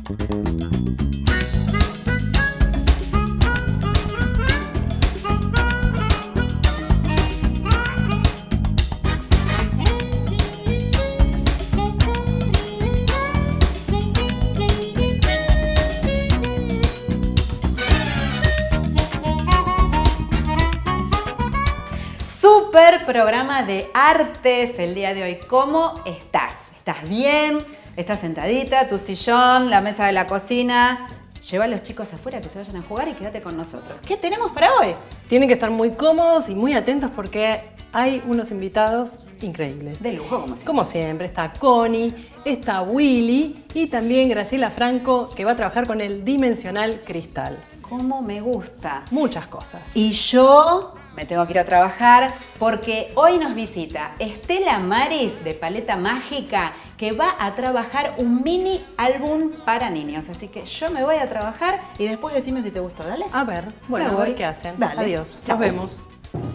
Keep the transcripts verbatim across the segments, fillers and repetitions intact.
Super programa de artes el día de hoy. ¿Cómo estás? ¿Estás bien? ¿Estás sentadita? ¿Tu sillón? ¿La mesa de la cocina? Lleva a los chicos afuera que se vayan a jugar y quédate con nosotros. ¿Qué tenemos para hoy? Tienen que estar muy cómodos y muy atentos porque hay unos invitados increíbles. De lujo, como siempre. Como siempre, está Connie, está Willy y también Graciela Franco, que va a trabajar con el Dimensional Cristal. ¿Cómo me gusta? Muchas cosas. Y yo me tengo que ir a trabajar porque hoy nos visita Estela Maris de Paleta Mágica, que va a trabajar un mini álbum para niños. Así que yo me voy a trabajar y después decime si te gustó. Dale. A ver, bueno, Me a ver voy. qué hacen. Dale. Adiós. Chao. Nos vemos.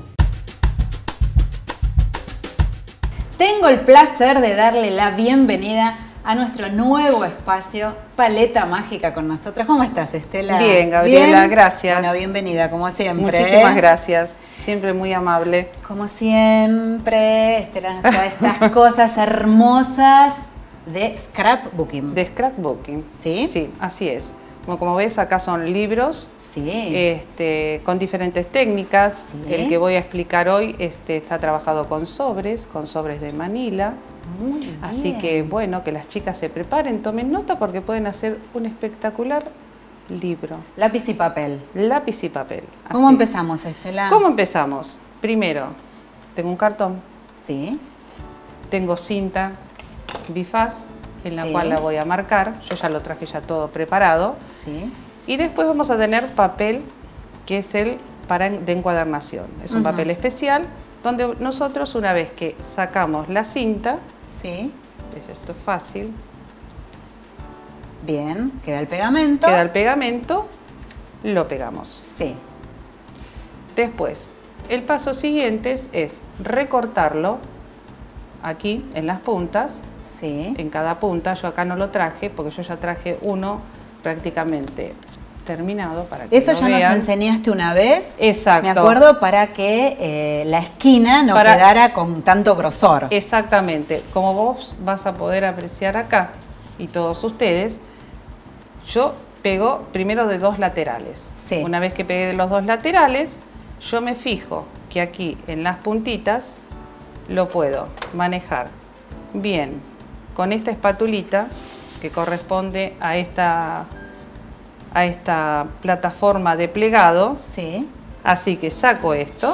Tengo el placer de darle la bienvenida a nuestro nuevo espacio, Paleta Mágica, con nosotros. ¿Cómo estás, Estela? Bien, Gabriela, ¿Bien? gracias. Bueno, bienvenida, como siempre. Muchísimas gracias, siempre muy amable. Como siempre, Estela nos trae estas cosas hermosas de scrapbooking. De scrapbooking. ¿Sí? Sí, así es. Como, como ves, acá son libros Sí. este, con diferentes técnicas. Sí. El que voy a explicar hoy este, está trabajado con sobres, con sobres de Manila. Muy bien. Así que, bueno, que las chicas se preparen, tomen nota porque pueden hacer un espectacular libro. Lápiz y papel. Lápiz y papel. ¿Cómo así. empezamos, Estela? ¿Cómo empezamos? Primero, tengo un cartón. Sí. Tengo cinta bifaz en la Sí. cual la voy a marcar. Yo ya lo traje ya todo preparado. Sí. Y después vamos a tener papel que es el para de encuadernación. Es un Ujú. papel especial donde nosotros, una vez que sacamos la cinta, Sí. ¿ves? Esto es fácil, Bien. Queda el pegamento. queda el pegamento, lo pegamos. Sí. Después, el paso siguiente es, es recortarlo aquí en las puntas. Sí. En cada punta, yo acá no lo traje porque yo ya traje uno prácticamente terminado para que Eso lo ya vean. nos enseñaste una vez. Exacto. Me acuerdo, para que eh, la esquina no Para- quedara con tanto grosor. Exactamente. Como vos vas a poder apreciar acá y todos ustedes, yo pego primero de dos laterales. Sí. Una vez que pegué de los dos laterales, yo me fijo que aquí en las puntitas lo puedo manejar bien con esta espatulita que corresponde a esta, a esta plataforma de plegado. Sí. Así que saco esto,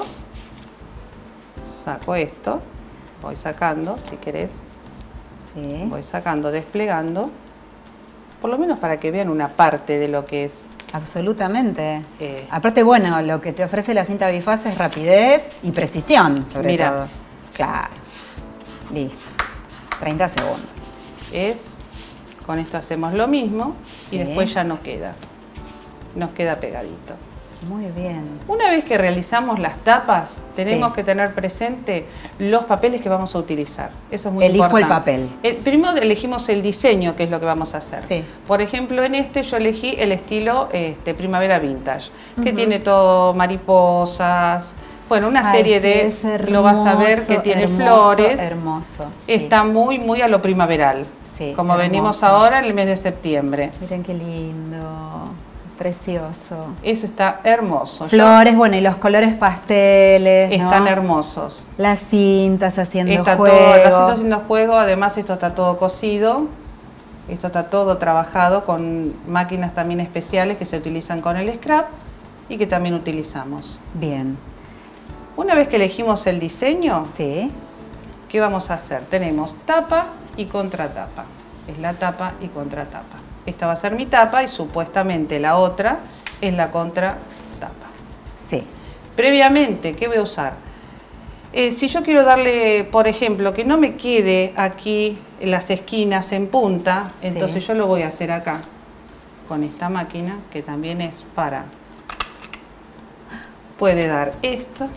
saco esto, voy sacando, si querés, Sí. voy sacando, desplegando, por lo menos para que vean una parte de lo que es. Absolutamente. Eh. Aparte, bueno, lo que te ofrece la cinta bifaz es rapidez y precisión, sobre Mira. todo. Claro. Listo. treinta segundos. es, con esto hacemos lo mismo y Sí. después ya no queda, nos queda pegadito. Muy bien. Una vez que realizamos las tapas, tenemos Sí. que tener presente los papeles que vamos a utilizar. Eso es muy Elijo el importante. papel. El, primero elegimos el diseño, que es lo que vamos a hacer. Sí. Por ejemplo, en este yo elegí el estilo este, Primavera Vintage, que Ujú. tiene todo mariposas, bueno, una Ay, serie sí, de, es hermoso, lo vas a ver, que tiene hermoso, flores. Hermoso. Sí. Está muy, muy a lo primaveral, Sí, como hermoso. venimos ahora en el mes de septiembre. Miren qué lindo. Precioso. Eso está hermoso. Yo- Flores, bueno, y los colores pasteles, ¿no? están hermosos. Las cintas haciendo Está juego. todo, lo siento haciendo juego, además esto está todo cosido, esto está todo trabajado con máquinas también especiales que se utilizan con el scrap y que también utilizamos. Bien. Una vez que elegimos el diseño, Sí. ¿qué vamos a hacer? Tenemos tapa y contratapa. Es la tapa y contratapa. Esta va a ser mi tapa y supuestamente la otra es la contratapa. Sí. Previamente, ¿qué voy a usar? Eh, si yo quiero darle, por ejemplo, que no me quede aquí en las esquinas en punta, Sí. entonces yo lo voy a hacer acá, con esta máquina, que también es para... Puede dar esto.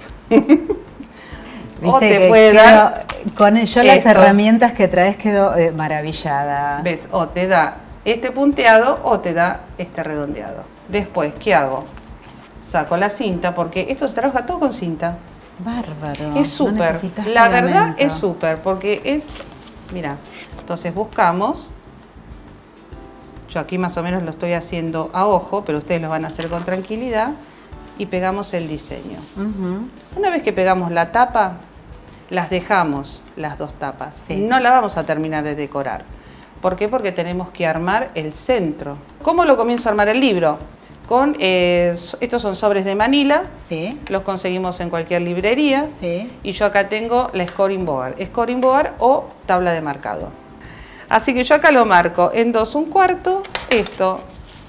O Viste te que puede quedo- dar con yo las esto. herramientas que traes quedo eh, maravillada. ¿Ves? O te da este punteado o te da este redondeado. Después, ¿qué hago? Saco la cinta, porque esto se trabaja todo con cinta. Bárbaro. Es súper, no la verdad pegamento. es súper, porque es, mira, entonces buscamos, yo aquí más o menos lo estoy haciendo a ojo, pero ustedes lo van a hacer con tranquilidad, y pegamos el diseño. Uh-huh. Una vez que pegamos la tapa, las dejamos, las dos tapas. Sí. No la vamos a terminar de decorar. ¿Por qué? Porque tenemos que armar el centro. ¿Cómo lo comienzo a armar el libro? Con, eh, estos son sobres de Manila, Sí. los conseguimos en cualquier librería. Sí. Y yo acá tengo la scoring board, scoring board o tabla de marcado. Así que yo acá lo marco en dos un cuarto, esto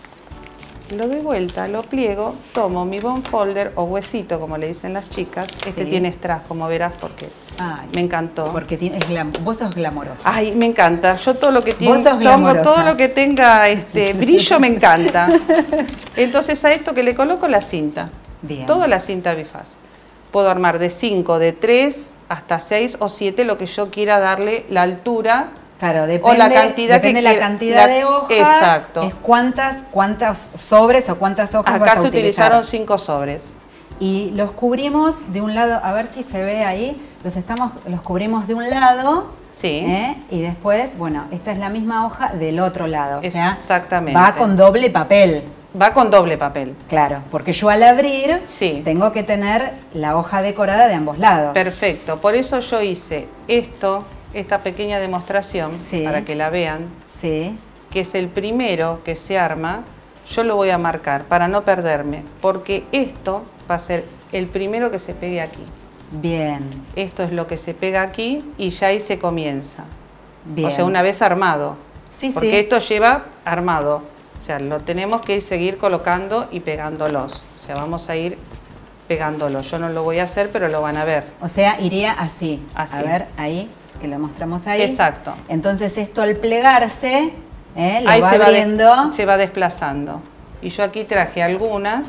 lo doy vuelta, lo pliego, tomo mi bone folder o huesito, como le dicen las chicas. Este Sí. tiene strass, como verás, porque Ay, me encantó. Porque tiene, es glam- vos sos glamorosa. Ay, me encanta. Yo todo lo que tiene, Vos sos pongo glamorosa. todo lo que tenga este brillo me encanta. Entonces a esto que le coloco la cinta. Bien. Toda la cinta bifaz. Puedo armar de cinco, de tres hasta seis o siete, lo que yo quiera darle la altura. Claro, depende, o la cantidad depende que la quiera- cantidad la- de hojas. Exacto. Es cuántas, cuántas sobres o cuántas hojas vas Acá a se utilizar. utilizaron cinco sobres. Y los cubrimos de un lado, a ver si se ve ahí, los, estamos, los cubrimos de un lado. Sí. ¿eh? Y después, bueno, esta es la misma hoja del otro lado. O sea, Exactamente. va con doble papel. Va con doble papel. Claro, porque yo al abrir Sí. tengo que tener la hoja decorada de ambos lados. Perfecto. Por eso yo hice esto, esta pequeña demostración, Sí. para que la vean, Sí. que es el primero que se arma. Yo lo voy a marcar para no perderme, porque esto va a ser el primero que se pegue aquí. Bien, Esto es lo que se pega aquí y ya ahí se comienza. bien. O sea, una vez armado. Sí, porque sí. esto lleva armado. O sea, lo tenemos que seguir colocando y pegándolos. O sea, vamos a ir pegándolos. Yo no lo voy a hacer, pero lo van a ver. O sea, iría así. Así. A ver, ahí, que lo mostramos ahí. Exacto. Entonces esto al plegarse, ¿eh? lo Ahí va se va, de- abriendo. se va desplazando. Y yo aquí traje algunas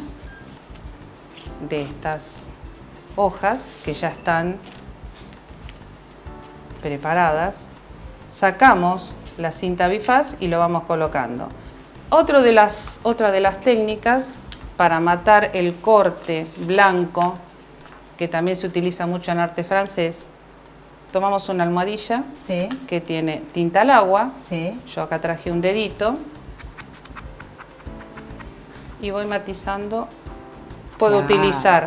de estas hojas que ya están preparadas. Sacamos la cinta bifaz y lo vamos colocando. Otro de las, otra de las técnicas para matar el corte blanco, que también se utiliza mucho en arte francés, tomamos una almohadilla Sí, que tiene tinta al agua. sí. Yo acá traje un dedito y voy matizando. Puedo Claro. utilizar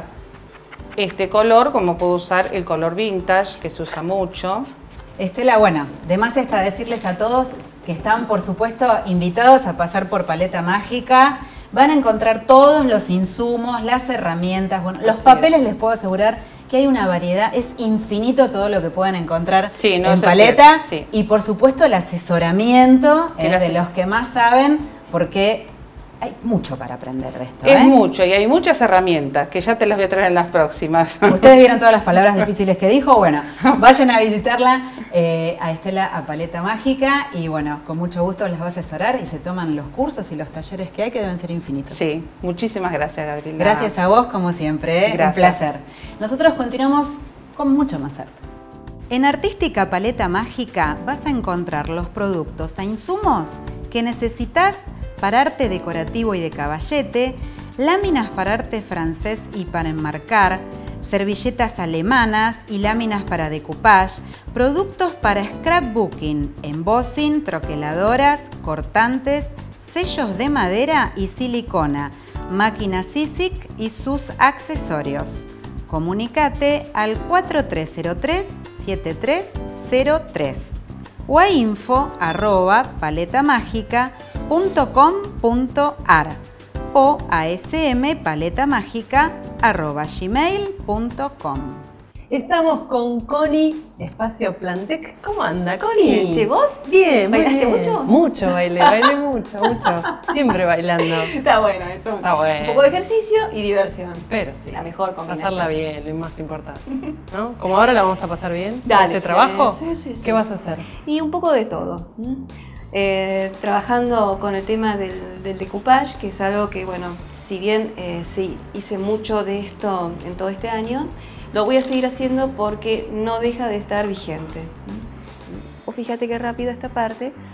este color como puedo usar el color vintage, que se usa mucho. Estela, bueno, de más está decirles a todos que están, por supuesto, invitados a pasar por Paleta Mágica. Van a encontrar todos los insumos, las herramientas, bueno, los Así papeles les puedo asegurar que hay una variedad, es infinito todo lo que pueden encontrar Sí, no, en eso es Paleta. cierto, sí. Y por supuesto el asesoramiento El eh, de asesor- los que más saben, porque hay mucho para aprender de esto. Es ¿eh? mucho y hay muchas herramientas que ya te las voy a traer en las próximas. Ustedes vieron todas las palabras difíciles que dijo. Bueno, vayan a visitarla eh, a Estela a Paleta Mágica y bueno, con mucho gusto les va a asesorar y se toman los cursos y los talleres que hay, que deben ser infinitos. Sí, muchísimas gracias, Gabriela. Gracias a vos, como siempre. ¿eh? Gracias. Un placer. Nosotros continuamos con mucho más artes. En Artística Paleta Mágica vas a encontrar los productos e insumos que necesitas para arte decorativo y de caballete, láminas para arte francés y para enmarcar, servilletas alemanas y láminas para decoupage, productos para scrapbooking, embossing, troqueladoras, cortantes, sellos de madera y silicona, máquina Sisic y sus accesorios. Comunicate al cuatro tres cero tres, siete tres cero tres o a info arroba paletamagica punto com punto ar o a smpaletamagika arroba gmail punto com. Estamos con Connie, Espacio Plantec. ¿Cómo anda, Connie? Che, ¿vos? Bien, muy ¿Bailaste bien. mucho? Mucho bailé, bailé mucho, mucho. Siempre bailando. Está bueno eso. Está bueno. Un poco de ejercicio y diversión. Pero sí. La mejor combinación. Pasarla bien, lo más importante. ¿No? Como ahora la vamos a pasar bien. Dale, ¿Este sí, trabajo? sí, sí, sí. ¿Qué vas a hacer? Y un poco de todo. ¿m? Eh, trabajando con el tema del, del decoupage, que es algo que, bueno, si bien eh, sí hice mucho de esto en todo este año, lo voy a seguir haciendo porque no deja de estar vigente. ¿m? O fíjate qué rápido esta parte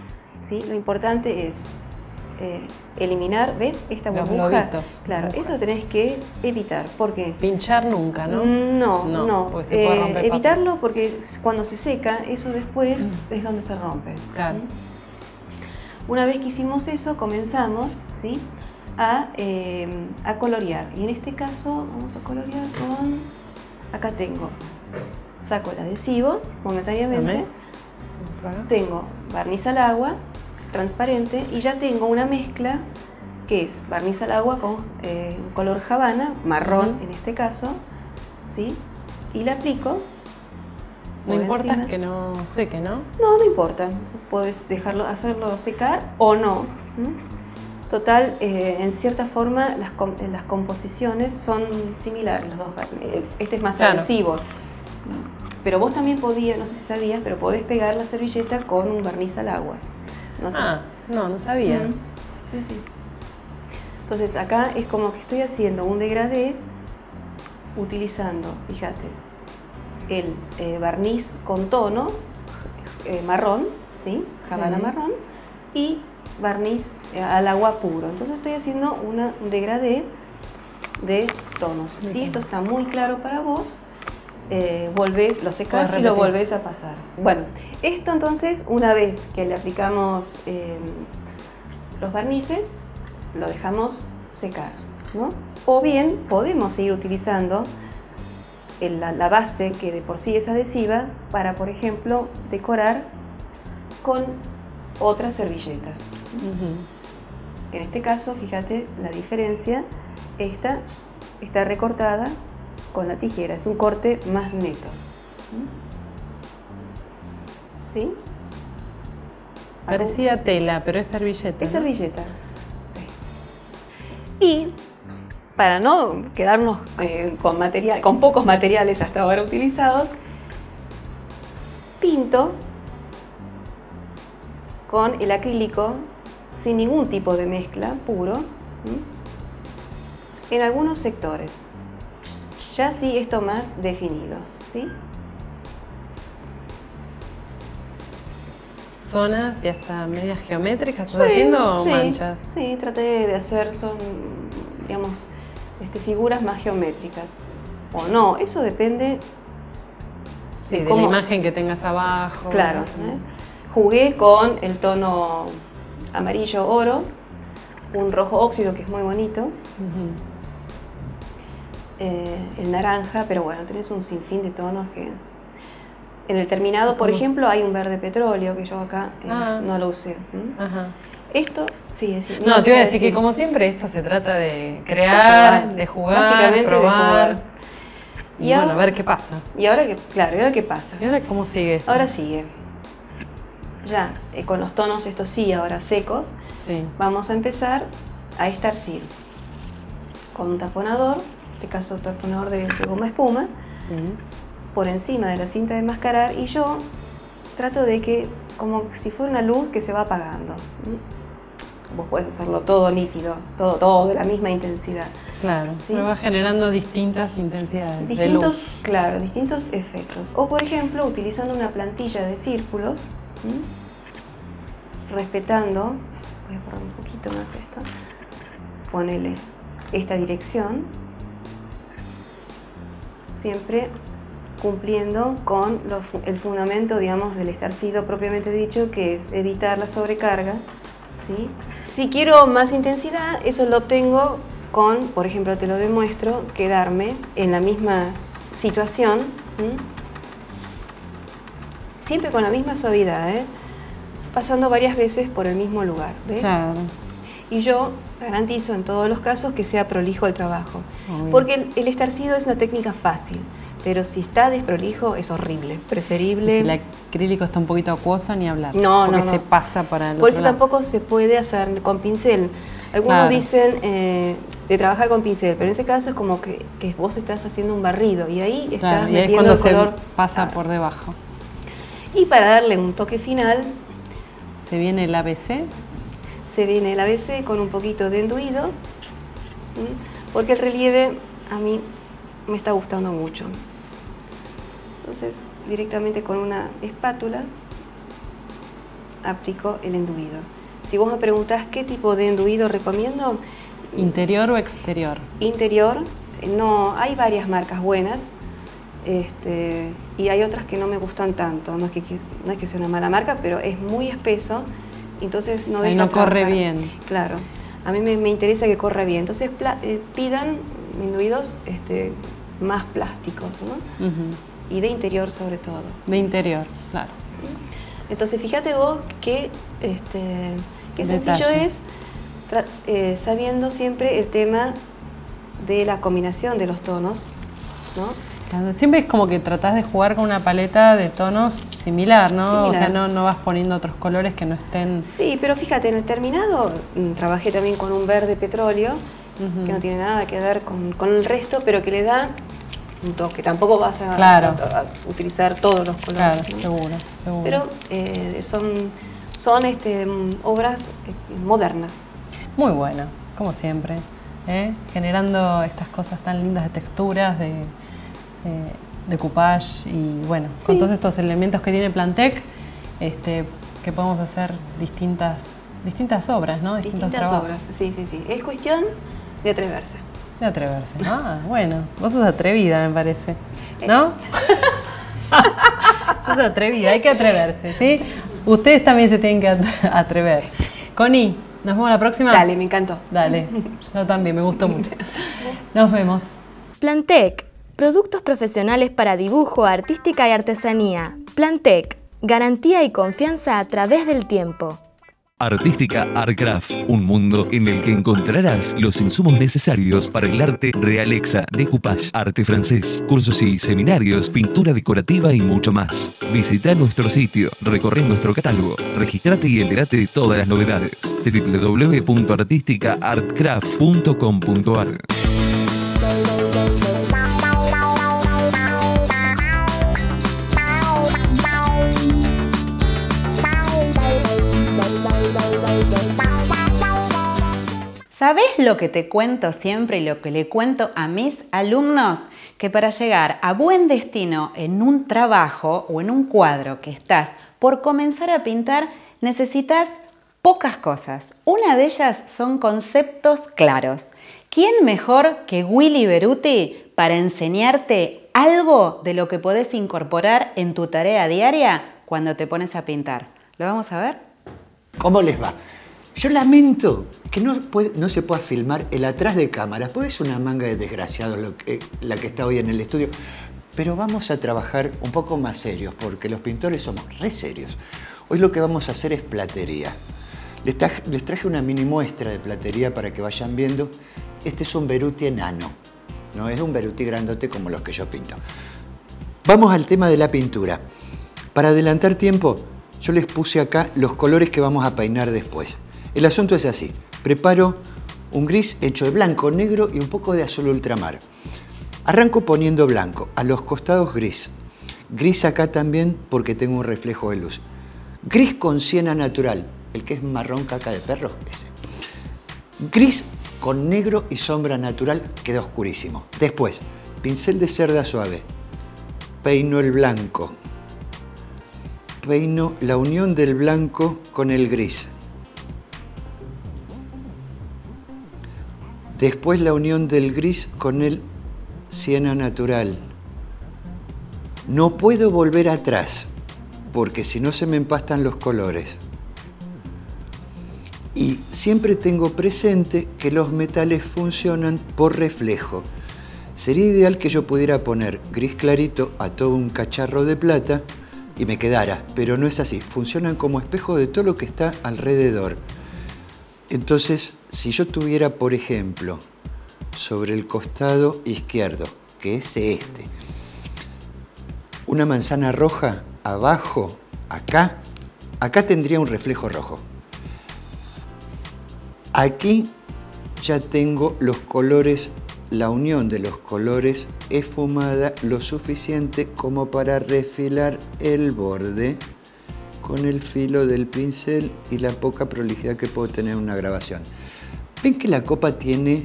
¿sí? Lo importante es eh, eliminar, ¿ves? Esta Los burbuja. globitos, Claro, burbujas. esto tenés que evitar. ¿Por qué? Pinchar nunca, ¿no? No, No, no. porque se puede Eh, romper papel. evitarlo porque cuando se seca, eso después Mm. es donde se rompe. Claro. ¿Mm? Una vez que hicimos eso, comenzamos, ¿sí? a, eh, a colorear. Y en este caso vamos a colorear con... Acá tengo, saco el adhesivo momentáneamente, Dame. tengo barniz al agua, transparente, y ya tengo una mezcla que es barniz al agua con eh, un color Havana, marrón Ujú. en este caso, ¿sí? Y la aplico. No por importa encima. que no seque, ¿no? No, no importa, puedes dejarlo, hacerlo secar o no. ¿m? Total, eh, en cierta forma las, com- las composiciones son similares, los dos barnices. Este es más Claro. adhesivo. Pero vos también podías, no sé si sabías, pero podés pegar la servilleta con un barniz al agua. No sé. Ah, no, no sabía. Mm, sí, sí. Entonces acá es como que estoy haciendo un degradé utilizando, fíjate, el eh, barniz con tono eh, marrón, ¿sí? Havana Sí. marrón, y barniz eh, al agua puro. Entonces estoy haciendo una, un degradé de tonos. De Si tonos. esto está muy claro para vos, eh, volvés, lo secás Puedes y lo repetir. volvés a pasar. Bueno, esto entonces, una vez que le aplicamos eh, los barnices, lo dejamos secar, ¿no? O bien podemos seguir utilizando el- la, la base, que de por sí es adhesiva, para, por ejemplo, decorar con otra servilleta. Ujú. En este caso, fíjate la diferencia, esta está recortada con la tijera, es un corte más neto. ¿Sí? Parecía tela, pero es servilleta. Es ¿no? servilleta, sí. Y para no quedarnos eh, con, material, con pocos materiales hasta ahora utilizados, pinto con el acrílico sin ningún tipo de mezcla, puro, ¿m? en algunos sectores. Ya sí esto más definido, ¿sí? Zonas y hasta medias geométricas. ¿Estás Sí, haciendo sí, manchas? Sí, traté de hacer, son, digamos, este, figuras más geométricas. O no, eso depende. Sí, de cómo- la imagen que tengas abajo. Claro. ¿eh? Jugué con el tono amarillo oro, un rojo óxido que es muy bonito, Ujú. eh, el naranja, pero bueno, tenés un sinfín de tonos que... En el terminado, por ¿Cómo? ejemplo, hay un verde petróleo que yo acá eh, Ah. no lo usé. ¿m? Ajá. Esto, sí, es decir, No, te iba a sé decir que como siempre esto se trata de jugar, crear, de jugar, básicamente de probar. jugar. Y, Y bueno, ahora- a ver qué pasa. Y ahora que, claro, ¿y ahora qué pasa? ¿Y ahora cómo sigue esto? Ahora sigue. Ya, eh, con los tonos, estos sí, ahora secos, Sí. vamos a empezar a estarcir con un taponador, en este caso taponador de, de goma espuma, Sí. por encima de la cinta de mascarar, y yo trato de que, como si fuera una luz que se va apagando. ¿m? Vos podés hacerlo todo nítido, todo, todo de la misma intensidad. Claro. Sí. Pero va generando distintas intensidades de Distintos, luz. claro, distintos efectos. O por ejemplo, utilizando una plantilla de círculos, ¿m? respetando, voy a borrar un poquito más esto, ponele esta dirección, siempre cumpliendo con lo fu- el fundamento, digamos, del estarcido propiamente dicho, que es evitar la sobrecarga, ¿sí? Si quiero más intensidad, eso lo obtengo con, por ejemplo, te lo demuestro, quedarme en la misma situación, ¿m? siempre con la misma suavidad, ¿eh? pasando varias veces por el mismo lugar, ¿ves? Claro. Y yo garantizo en todos los casos que sea prolijo el trabajo, Obvio. porque el, el estarcido es una técnica fácil, pero si está desprolijo es horrible, preferible... Si el acrílico está un poquito acuoso, ni hablar. No, porque no, no. se pasa para el Por otro eso lado. tampoco se puede hacer con pincel. Algunos Claro. dicen eh, de trabajar con pincel, pero en ese caso es como que, que vos estás haciendo un barrido y ahí estás Claro, y ahí es metiendo cuando el color. se pasa Ah. por debajo. Y para darle un toque final, Se viene el A B C. se viene el A B C con un poquito de enduido, ¿m? porque el relieve a mí me está gustando mucho. Entonces, directamente con una espátula, aplico el enduido. Si vos me preguntás qué tipo de enduido recomiendo, ¿interior o exterior? Interior, no, hay varias marcas buenas. Este, y hay otras que no me gustan tanto, no es que, no es que sea una mala marca, pero es muy espeso, entonces no deja Ahí no corre trabajar. bien. Claro, a mí me, me interesa que corra bien, entonces pla, eh, pidan enduidos este, más plásticos, ¿no? Uh-huh. Y de interior sobre todo. De interior, claro. Entonces fíjate vos que, este, qué Detalle. sencillo es, eh, sabiendo siempre el tema de la combinación de los tonos, ¿no? Siempre es como que tratás de jugar con una paleta de tonos similar, ¿no? Similar. O sea, no, no vas poniendo otros colores que no estén... Sí, pero fíjate, en el terminado mmm, trabajé también con un verde petróleo, uh-huh. que no tiene nada que ver con, con el resto, pero que le da un toque. Tampoco vas a, claro. a, a utilizar todos los colores. Claro, ¿no? seguro, seguro. Pero eh, son, son este, obras eh, modernas. Muy bueno, como siempre, ¿eh? Generando estas cosas tan lindas de texturas, de... Eh, de coupage y bueno, sí. Con todos estos elementos que tiene Plantec, este, que podemos hacer distintas, distintas obras, ¿no? Distintas trabajos. obras, sí, sí, sí. Es cuestión de atreverse. De atreverse. Ah, bueno, vos sos atrevida, me parece, ¿no? Sos atrevida, hay que atreverse, ¿sí? Ustedes también se tienen que atrever. Connie, ¿nos vemos la próxima? Dale, me encantó. Dale, yo también, me gustó mucho. Nos vemos. Plantec. Productos profesionales para dibujo, artística y artesanía. Plantec. Garantía y confianza a través del tiempo. Artística Artcraft, un mundo en el que encontrarás los insumos necesarios para el arte realexa, decoupage, arte francés, cursos y seminarios, pintura decorativa y mucho más. Visita nuestro sitio, recorre nuestro catálogo, registrate y entérate de todas las novedades. doble u doble u doble u punto artística artcraft punto com punto a r. ¿Sabés lo que te cuento siempre y lo que le cuento a mis alumnos? Que para llegar a buen destino en un trabajo o en un cuadro que estás por comenzar a pintar, necesitas pocas cosas. Una de ellas son conceptos claros. ¿Quién mejor que Willy Beruti para enseñarte algo de lo que podés incorporar en tu tarea diaria cuando te pones a pintar? ¿Lo vamos a ver? ¿Cómo les va? Yo lamento que no, puede, no se pueda filmar el atrás de cámaras, porque es una manga de desgraciados lo que, la que está hoy en el estudio. Pero vamos a trabajar un poco más serios, porque los pintores somos re serios. Hoy lo que vamos a hacer es platería. Les, traje, les traje una mini muestra de platería para que vayan viendo. Este es un Beruti enano, no es un Beruti grandote como los que yo pinto. Vamos al tema de la pintura. Para adelantar tiempo, yo les puse acá los colores que vamos a peinar después. El asunto es así, preparo un gris hecho de blanco, negro y un poco de azul ultramar. Arranco poniendo blanco, a los costados gris. Gris acá también porque tengo un reflejo de luz. Gris con siena natural, el que es marrón caca de perro, ese. Gris con negro y sombra natural, queda oscurísimo. Después, pincel de cerda suave. Peino el blanco. Peino la unión del blanco con el gris. Después la unión del gris con el siena natural. No puedo volver atrás, porque si no se me empastan los colores. Y siempre tengo presente que los metales funcionan por reflejo. Sería ideal que yo pudiera poner gris clarito a todo un cacharro de plata y me quedara, pero no es así. Funcionan como espejo de todo lo que está alrededor. Entonces, si yo tuviera, por ejemplo, sobre el costado izquierdo, que es este, una manzana roja abajo, acá, acá tendría un reflejo rojo. Aquí ya tengo los colores, la unión de los colores esfumada lo suficiente como para refilar el borde con el filo del pincel y la poca prolijidad que puedo tener en una grabación. ¿Ven que la copa tiene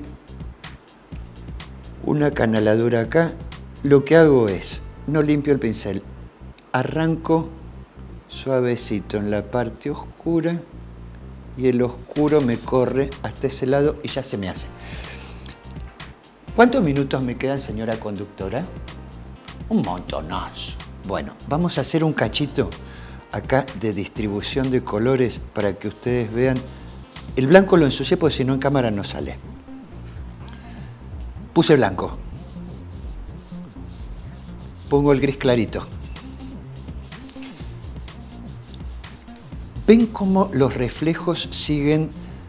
una canaladura acá? Lo que hago es, no limpio el pincel, arranco suavecito en la parte oscura y el oscuro me corre hasta ese lado y ya se me hace. ¿Cuántos minutos me quedan, señora conductora? Un montonazo. Bueno, vamos a hacer un cachito acá de distribución de colores para que ustedes vean. El blanco lo ensucié porque si no en cámara no sale. Puse blanco. Pongo el gris clarito. ¿Ven cómo los reflejos siguen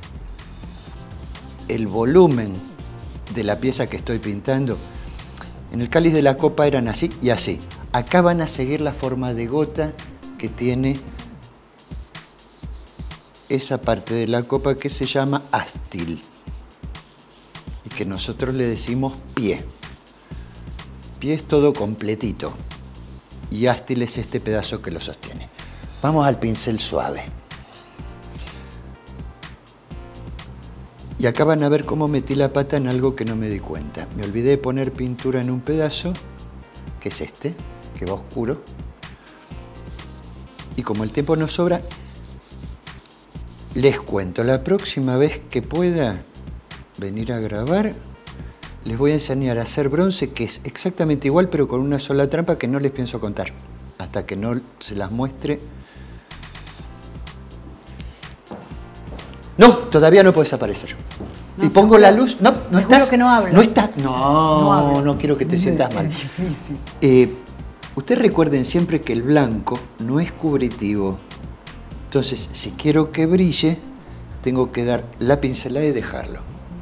el volumen de la pieza que estoy pintando? En el cáliz de la copa eran así y así. Acá van a seguir la forma de gota que tiene esa parte de la copa que se llama ástil y que nosotros le decimos pie. Pie es todo completito y ástil es este pedazo que lo sostiene. Vamos al pincel suave. Y acá van a ver cómo metí la pata en algo que no me di cuenta. Me olvidé de poner pintura en un pedazo, que es este, que va oscuro. Y como el tiempo nos sobra, les cuento, la próxima vez que pueda venir a grabar, les voy a enseñar a hacer bronce, que es exactamente igual, pero con una sola trampa que no les pienso contar, hasta que no se las muestre. No, todavía no puedes aparecer. No, y pongo la luz. No, no estás. Juro que no hablo. No está. No, no, no quiero que te sientas mal. Es difícil. Eh, ustedes recuerden siempre que el blanco no es cubritivo. Entonces, si quiero que brille, tengo que dar la pincelada y dejarlo.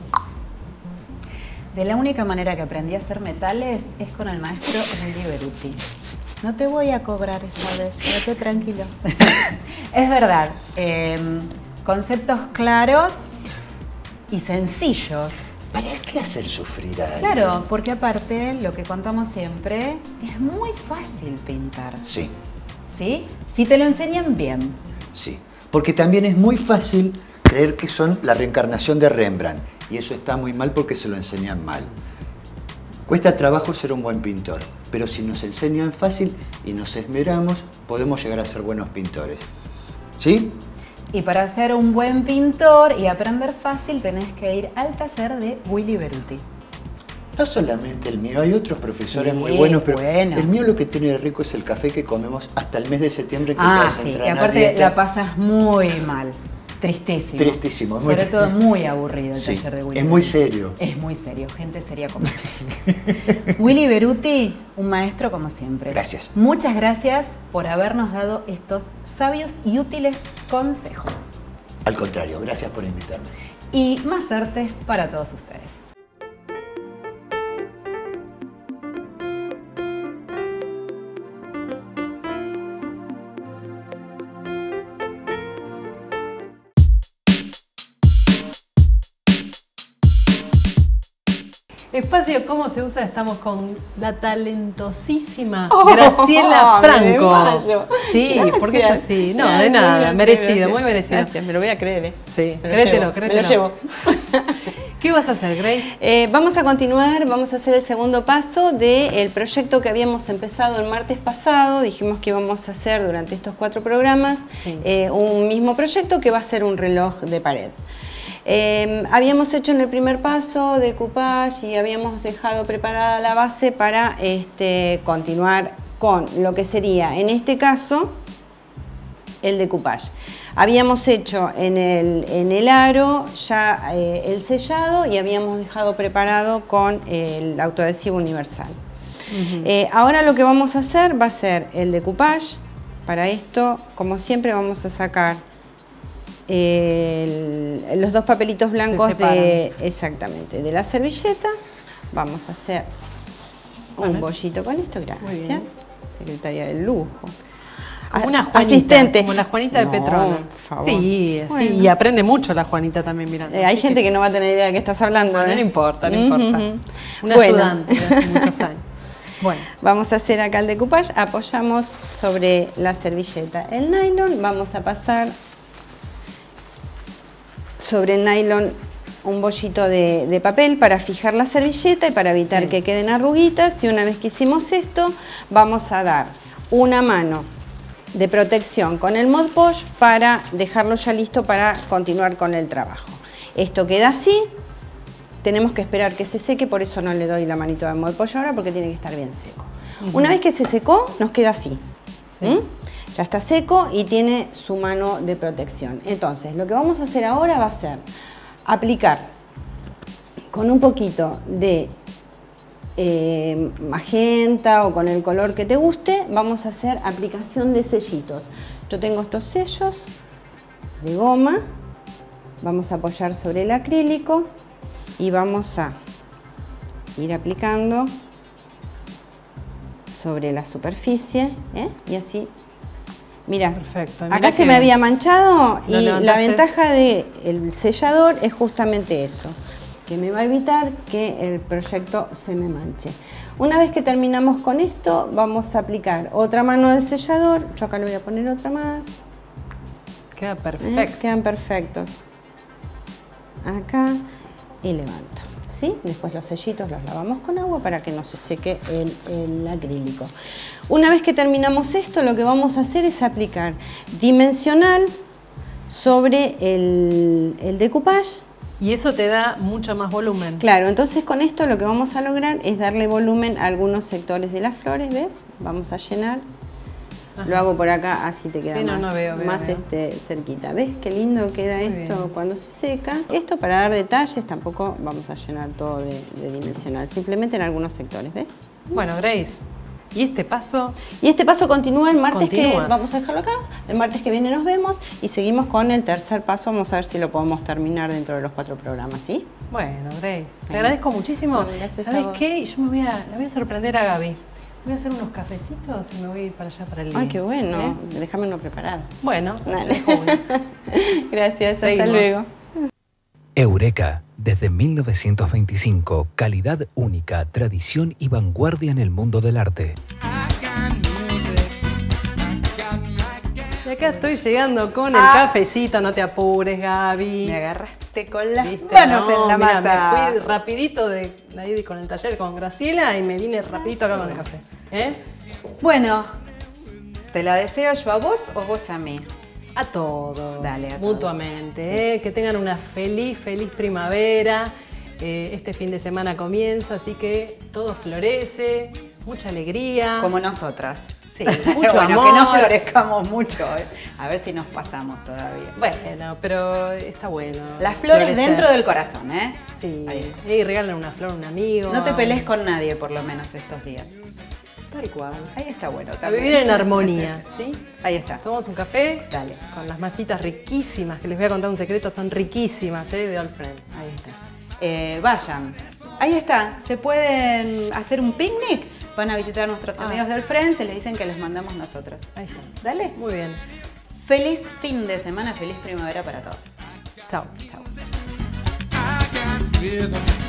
De la única manera que aprendí a hacer metales es con el maestro Willy Beruti. No te voy a cobrar esta vez, quédate tranquilo. Es verdad. Eh, Conceptos claros y sencillos. ¿Para qué hacer sufrir a alguien? Claro, porque aparte, lo que contamos siempre, es muy fácil pintar. Sí. ¿Sí? Si te lo enseñan bien. Sí, porque también es muy fácil creer que son la reencarnación de Rembrandt. Y eso está muy mal porque se lo enseñan mal. Cuesta trabajo ser un buen pintor, pero si nos enseñan fácil y nos esmeramos, podemos llegar a ser buenos pintores. ¿Sí? Y para ser un buen pintor y aprender fácil tenés que ir al taller de Willy Beruti. No solamente el mío, hay otros profesores Sí, muy buenos, pero bueno. el mío lo que tiene de rico es el café que comemos hasta el mes de septiembre que Ah, te hacen sí, entrar y en aparte dieta. la pasas muy mal. Tristísimo. Tristísimo. Muy Sobre todo muy aburrido el Sí, taller de Willy es muy Beruti. serio. Es muy serio, gente seria como Willy Beruti, un maestro como siempre. Gracias. Muchas gracias por habernos dado estos sabios y útiles consejos. Al contrario, gracias por invitarme. Y más artes para todos ustedes. Espacio ¿Cómo se usa? Estamos con la talentosísima Oh, Graciela me Franco. desmayo. Sí, Gracias. porque es así. No, Gracias, de nada, gracias, merecido, gracias. muy merecido. Gracias, me lo voy a creer, ¿eh? Sí, Me lo créetelo, llevo, créetelo. Me lo llevo. ¿Qué vas a hacer, Grace? Eh, vamos a continuar, vamos a hacer el segundo paso del proyecto que habíamos empezado el martes pasado. Dijimos que íbamos a hacer durante estos cuatro programas Sí. eh, un mismo proyecto que va a ser un reloj de pared. Eh, habíamos hecho en el primer paso decoupage y habíamos dejado preparada la base para este, continuar con lo que sería, en este caso, el decoupage. Habíamos hecho en el, en el aro ya eh, el sellado y habíamos dejado preparado con el autoadhesivo universal. Uh-huh. eh, ahora lo que vamos a hacer va a ser el decoupage. Para esto, como siempre, vamos a sacar el, los dos papelitos blancos de, exactamente, de la servilleta. Vamos a hacer un vale. bollito con esto, gracias. Secretaria del lujo. Como una Juanita, asistente. Como la Juanita de no, Petronas. Sí, bueno. Sí, y aprende mucho la Juanita también mirando. Eh, hay gente que... que no va a tener idea de qué estás hablando. Bueno, ¿eh? No importa, no uh-huh. importa. Una bueno. ayudante de hace muchos años. Bueno, vamos a hacer acá el decoupage. Apoyamos sobre la servilleta el nylon. Vamos a pasar sobre el nylon un bollito de, de papel para fijar la servilleta y para evitar sí. que queden arruguitas. Y una vez que hicimos esto, vamos a dar una mano de protección con el Mod Podge para dejarlo ya listo para continuar con el trabajo. Esto queda así, tenemos que esperar que se seque, por eso no le doy la manito de Mod Podge ahora porque tiene que estar bien seco. Uh-huh. Una vez que se secó, nos queda así. Sí. ¿Mm? Ya está seco y tiene su mano de protección. Entonces, lo que vamos a hacer ahora va a ser aplicar con un poquito de eh, magenta o con el color que te guste, vamos a hacer aplicación de sellitos. Yo tengo estos sellos de goma, vamos a apoyar sobre el acrílico y vamos a ir aplicando sobre la superficie, ¿eh? Y así. Mira, perfecto. Mira acá se me había manchado y levantaste. La ventaja del sellador es justamente eso, que me va a evitar que el proyecto se me manche. Una vez que terminamos con esto, vamos a aplicar otra mano del sellador. Yo acá le voy a poner otra más. Queda perfecto. ¿Eh? Quedan perfectos. Acá y levanto. ¿Sí? Después los sellitos los lavamos con agua para que no se seque el, el acrílico. Una vez que terminamos esto, lo que vamos a hacer es aplicar dimensional sobre el, el decoupage. Y eso te da mucho más volumen. Claro, entonces con esto lo que vamos a lograr es darle volumen a algunos sectores de las flores, ¿ves? Vamos a llenar. Ajá. Lo hago por acá, así te queda sí, más, no, no veo, veo, más veo. Este, cerquita. ¿Ves qué lindo queda Muy esto bien. Cuando se seca? Esto para dar detalles, tampoco vamos a llenar todo de, de dimensional, simplemente en algunos sectores, ¿ves? Bueno, Grace, ¿y este paso? Y este paso continúa el martes continúa. que, vamos a dejarlo acá, el martes que viene nos vemos y seguimos con el tercer paso, vamos a ver si lo podemos terminar dentro de los cuatro programas, ¿sí? Bueno, Grace, te bueno. agradezco muchísimo. Bueno, ¿sabes qué? Yo me voy a, le voy a sorprender a Gaby. Voy a hacer unos cafecitos y me voy a ir para allá para el día. Ay, qué bueno. ¿Eh? Déjame uno preparado. Bueno, dale. Gracias, Seguimos. Hasta luego. Eureka, desde mil novecientos veinticinco, calidad única, tradición y vanguardia en el mundo del arte. Y acá estoy llegando con ah. el cafecito, no te apures, Gaby. Me agarraste con las ¿Viste? manos no, en la mira, masa. Me fui rapidito de ahí con el taller con Graciela y me vine rapidito acá con el café. ¿Eh? Bueno, ¿te la deseo yo a vos o vos a mí? A todos, Dale, a mutuamente. todos. ¿eh? Que tengan una feliz, feliz primavera. Eh, este fin de semana comienza, así que todo florece, mucha alegría. Como nosotras. Sí, mucho bueno, amor. que no florezcamos mucho. ¿eh? A ver si nos pasamos todavía. Bueno, pero está bueno. Las flores florecer. Dentro del corazón, ¿eh? Sí. Y regalen una flor a un amigo. No te pelees con nadie, por lo menos estos días. Tal cual. Ahí está bueno también. A vivir en armonía, ¿sí? Ahí está. Tomamos un café. Dale. Con las masitas riquísimas, que les voy a contar un secreto, son riquísimas, ¿eh? De All Friends. Ahí está. Eh, vayan. Ahí está. Se pueden hacer un picnic. Van a visitar a nuestros ah. amigos de All Friends. Se les dicen que les mandamos nosotros. Ahí está. Dale. Muy bien. Feliz fin de semana, feliz primavera para todos. Chao. Chao.